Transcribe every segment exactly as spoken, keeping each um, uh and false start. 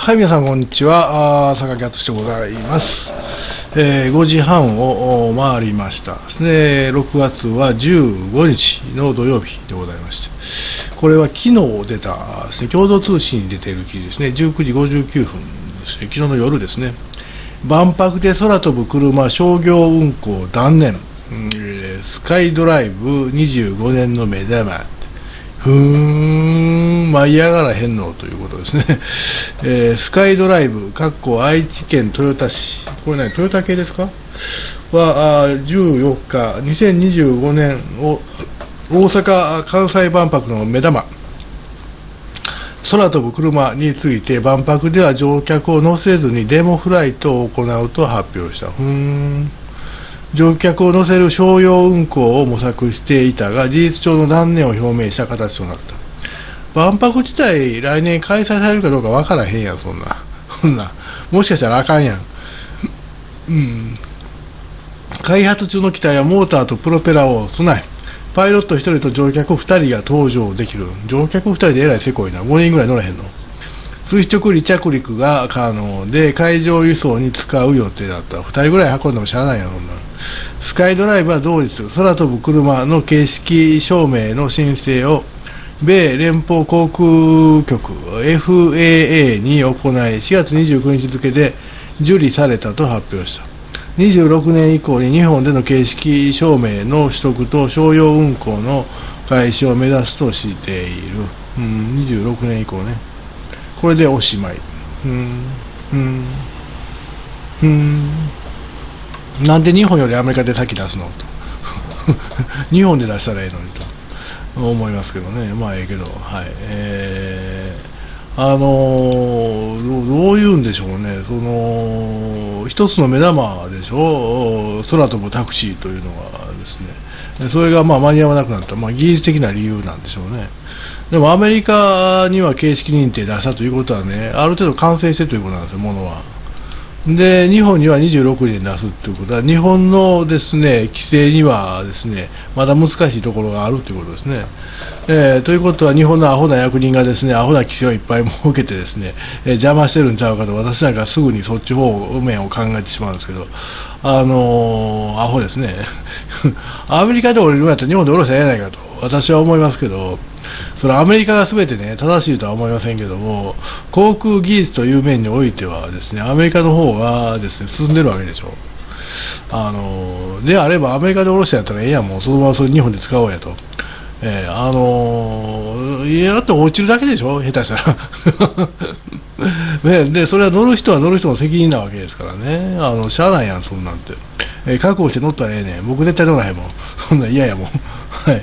はい、皆さん、こんにちは。あ坂木敦でございます。えー、ごじはんを回りましたですね。ろくがつはじゅうごにちの土曜日でございまして、これは昨日出たですね、共同通信に出ている記事ですね。じゅうくじごじゅうきゅうふんですね、昨日の夜ですね。万博で空飛ぶ車商業運行断念、えー、スカイドライブにじゅうごねんの目玉。ふーん、舞い上がらへんのということですね。えー、スカイドライブ、かっこ愛知県豊田市、これね、トヨタ系ですかは、あじゅうよっか、にせんにじゅうごねんを大阪・関西万博の目玉、空飛ぶ車について、万博では乗客を乗せずにデモフライトを行うと発表した。ふーん乗客を乗せる商用運行を模索していたが、事実上の断念を表明した形となった。万博自体、来年開催されるかどうか分からへんやん、そんな。そんな。もしかしたらあかんやん。うん。開発中の機体はモーターとプロペラを備え、パイロットひとりと乗客ふたりが搭乗できる。乗客ふたりでえらいせこいな。ごにんぐらい乗らへんの。垂直離着陸が可能で、海上輸送に使う予定だった。ふたりぐらい運んでもしゃあないやん、そんな。スカイドライブは同日、空飛ぶ車の形式証明の申請を米連邦航空局 エフエーエー に行い、しがつにじゅうくにち付で受理されたと発表した。にじゅうろくねん以降に日本での形式証明の取得と商用運行の開始を目指すとしている。うん、にじゅうろくねん以降ね。これでおしまい。うん、うん、うん。なんで日本よりアメリカで先出すのと日本で出したらええのにと思いますけどね。まあええけど、はい、えー、あのー、ど, どういうんでしょうね、その一つの目玉でしょ、空飛ぶタクシーというのがですね、それがまあ間に合わなくなった、まあ、技術的な理由なんでしょうね。でもアメリカには形式認定出したということはね、ある程度完成してということなんですよ、ものは。で日本にはにじゅうろくねん出すということは、日本のですね規制にはですねまだ難しいところがあるということですね。えー、ということは、日本のアホな役人がですねアホな規制をいっぱい設けてですね、えー、邪魔してるんちゃうかと、私なんかすぐにそっち方面を考えてしまうんですけど、あのー、アホですね。アメリカで降りるんやったら日本で降ろしたらええやないかと私は思いますけど、それアメリカがすべてね正しいとは思いませんけども、航空技術という面においてはですねアメリカの方がですね進んでるわけでしょ。あのであればアメリカで降ろしたんやったらええやん、もうそのままそれ日本で使おうやと。えー、あのいや、あと落ちるだけでしょ、下手したら。ね、でそれは乗る人は乗る人の責任なわけですからね、あのしゃあないやん、そんなんて。えー、覚悟して乗ったらええねん、僕絶対乗らへんもん、そんなん嫌やもん。はい。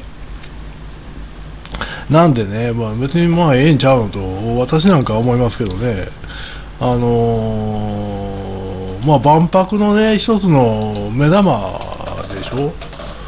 なんでね、まあ、別にまあええんちゃうのと私なんかは思いますけどね、あのー、まあ万博のね一つの目玉でしょ。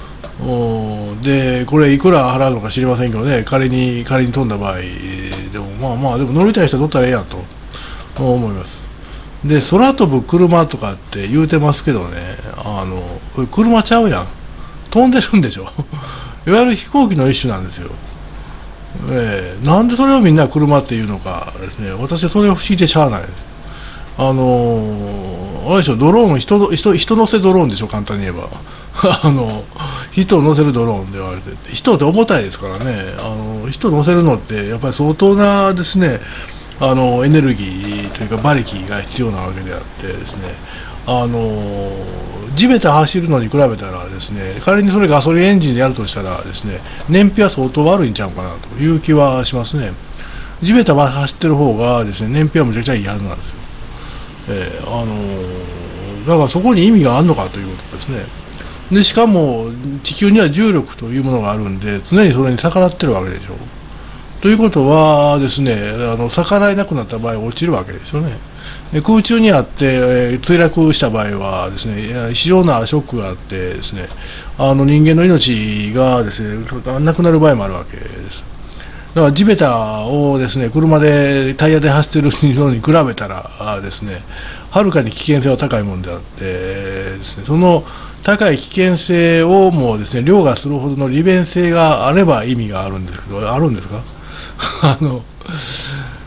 でこれいくら払うのか知りませんけどね、仮に仮に飛んだ場合でもまあまあでも乗りたい人は乗ったらええやんと思います。で空飛ぶ車とかって言うてますけどね、あの車ちゃうやん、飛んでるんでしょ。いわゆる飛行機の一種なんですよ。えー、なんでそれをみんな車っていうのかですね、私はそれが不思議でしゃあないです。あのー、あれでしょ、ドローン、人、人、人乗せドローンでしょ、簡単に言えば。あの、人を乗せるドローンで言われてて、人って重たいですからね、あの、人乗せるのって、やっぱり相当なですね、あの、エネルギーというか馬力が必要なわけであってですね、あの地べた走るのに比べたらですね、仮にそれガソリンエンジンでやるとしたらですね、燃費は相当悪いんちゃうかなという気はしますね。地べた走ってる方がですね、燃費はむちゃくちゃいいはずなんですよ。えー、あのだからそこに意味があるのかということですね。でしかも地球には重力というものがあるんで、常にそれに逆らってるわけでしょ。ということはですね、あの逆らえなくなった場合落ちるわけですよね。で空中にあって、えー、墜落した場合はですね、非常なショックがあってですね、あの人間の命がですねなくなる場合もあるわけです。だから地べたをですね車でタイヤで走っているのに比べたらですね、はるかに危険性は高いものであってですね、その高い危険性をもうですね凌駕するほどの利便性があれば意味があるんですけど、あるんですか？あの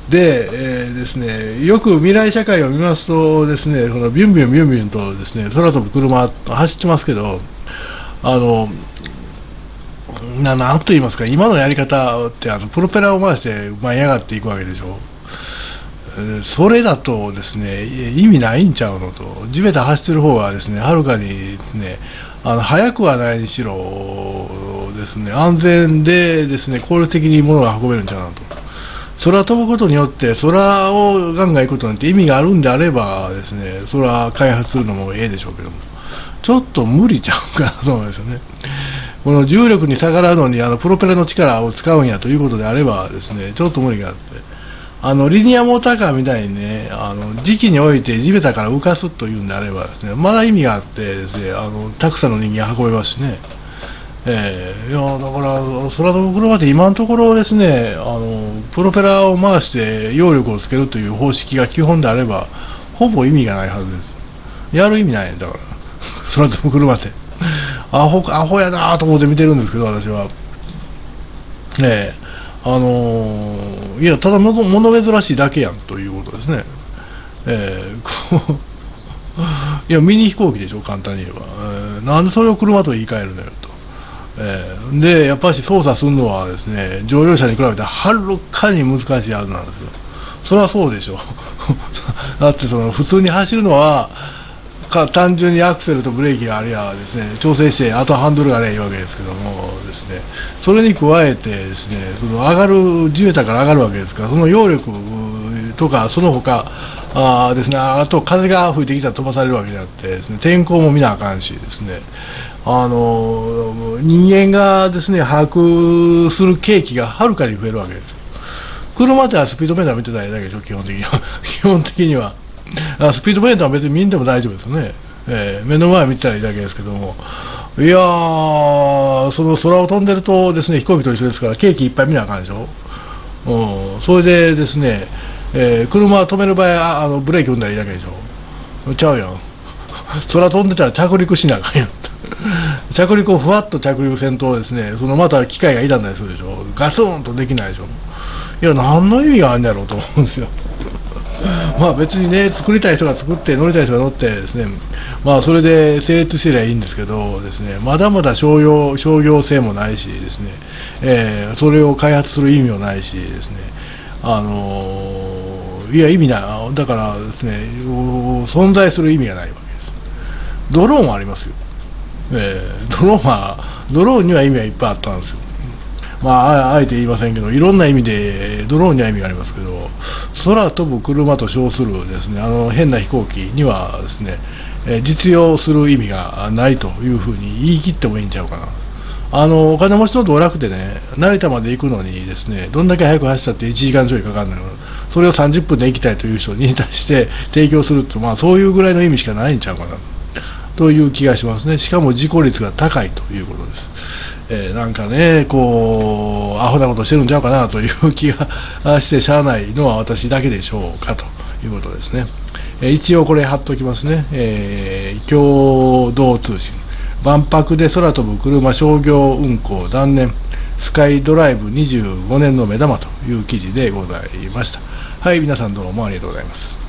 で、えーですね、よく未来社会を見ますとですね、このビュンビュンビュンビュンとですね、空飛ぶ車走ってますけど、あのななんと言いますか、今のやり方ってあのプロペラを回して舞い上がっていくわけでしょ。えーそれだとですね、意味ないんちゃうのと、地べた走ってる方がですね、はるかにですね、あの速くはないにしろですね、安全でですね、効率的に物が運べるんちゃうのと。空飛ぶことによって空をガンガン行くことなんて意味があるんであればですね、空開発するのもええでしょうけども、ちょっと無理ちゃうかなと思うんですよね。この重力に逆らうのにあのプロペラの力を使うんやということであればですね、ちょっと無理があって、あのリニアモーターカーみたいにね、あの時期において地べたから浮かすというんであればですね、まだ意味があってですね、あのたくさんの人間運べますしね。えー、いやだから空飛ぶ車って今のところですね、あのプロペラを回して揚力をつけるという方式が基本であればほぼ意味がないはずです。やる意味ないんだから空飛ぶ車ってアホアホやなと思って見てるんですけど、私は。ねえ、あのー、いやただもの物珍しいだけやんということですね。えー、こういやミニ飛行機でしょ、簡単に言えば。えー、なんでそれを車と言い換えるのよと。えー、でやっぱり操作するのはですね、乗用車に比べてはるかに難しいはずなんですよ。それはそうでしょうだってその普通に走るのはか単純にアクセルとブレーキがありゃですね、調整してあとハンドルがありゃいいわけですけどもですね、それに加えてですね、その上がる地べたから上がるわけですから、その揚力とかその他あですね、あと風が吹いてきたら飛ばされるわけであってですね、天候も見なあかんしですね、あの人間がですね把握する契機がはるかに増えるわけですよ。車ってはスピードメーター見てないだけでしょ、基本的には基本的にはスピードメーターは別に見んでも大丈夫ですね、えー、目の前見てたらいいだけですけども、いやー、その空を飛んでるとですね、飛行機と一緒ですからケーキいっぱい見なあかんでしょ。うん、それでですね、えー、車を止める場合はあのブレーキ踏んだらいいだけでしょ。ちゃうやん空飛んでたら着陸しなあかんやん着陸をふわっと着陸せんとですね、そのまた機械が傷んだりするでしょ、ガツンとできないでしょ。いや、何の意味があるんだろうと思うんですよまあ別にね、作りたい人が作って乗りたい人が乗ってですね、まあそれで成立してりゃいいんですけどですね、まだまだ商業商業性もないしですね、えー、それを開発する意味もないしですね、あのー、いや意味ない、だからですね、存在する意味がないわけです。ドローンはありますよ、えー、ドローンはドローンには意味がいっぱいあったんですよ。まあ、あえて言いませんけど、いろんな意味でドローンには意味がありますけど、空飛ぶ車と称するですね、あの変な飛行機にはですね、えー、実用する意味がないというふうに言い切ってもいいんちゃうかな。あのお金持ちの道楽でね、成田まで行くのにですね、どんだけ早く走ったっていちじかんちょいかかるのよ。それをさんじゅっぷんで行きたいという人に対して提供すると、まあ、そういうぐらいの意味しかないんちゃうかなという気がしますね。しかも事故率が高いということです。えー、なんかね、こうアホなことしてるんちゃうかなという気がしてしゃあないのは私だけでしょうかということですね。えー、一応これ貼っておきますね。えー、共同通信、万博で空飛ぶ車商業運行断念、スカイドライブにじゅうごねんの目玉という記事でございました。はい、皆さんどうもありがとうございます。